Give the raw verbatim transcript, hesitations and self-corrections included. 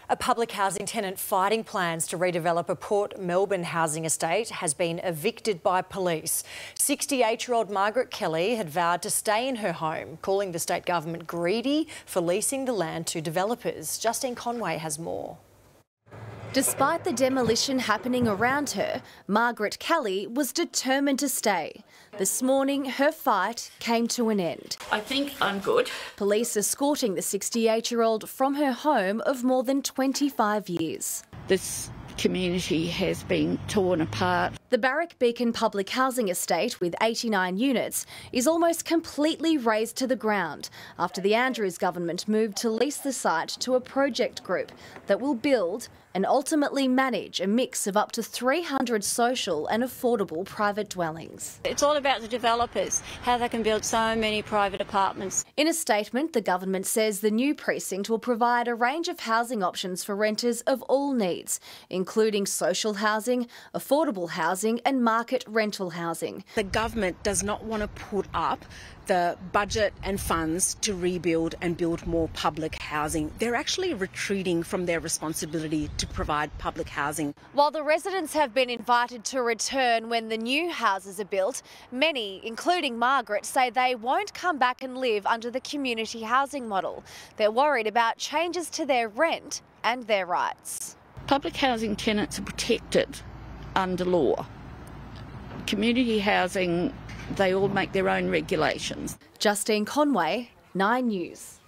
A public housing tenant fighting plans to redevelop a Port Melbourne housing estate has been evicted by police. sixty-eight-year-old Margaret Kelly had vowed to stay in her home, calling the state government greedy for leasing the land to developers. Justine Conway has more. Despite the demolition happening around her, Margaret Kelly was determined to stay. This morning, her fight came to an end. I think I'm good. Police escorting the sixty-eight-year-old from her home of more than twenty-five years. This community has been torn apart. The Barrack Beacon public housing estate, with eighty-nine units, is almost completely razed to the ground after the Andrews government moved to lease the site to a project group that will build and ultimately manage a mix of up to three hundred social and affordable private dwellings. It's all about the developers, how they can build so many private apartments. In a statement, the government says the new precinct will provide a range of housing options for renters of all needs, including social housing, affordable housing and market rental housing. The government does not want to put up the budget and funds to rebuild and build more public housing. They're actually retreating from their responsibility to provide public housing. While the residents have been invited to return when the new houses are built, many, including Margaret, say they won't come back and live under the community housing model. They're worried about changes to their rent and their rights. Public housing tenants are protected under law. Community housing, they all make their own regulations. Justine Conway, Nine News.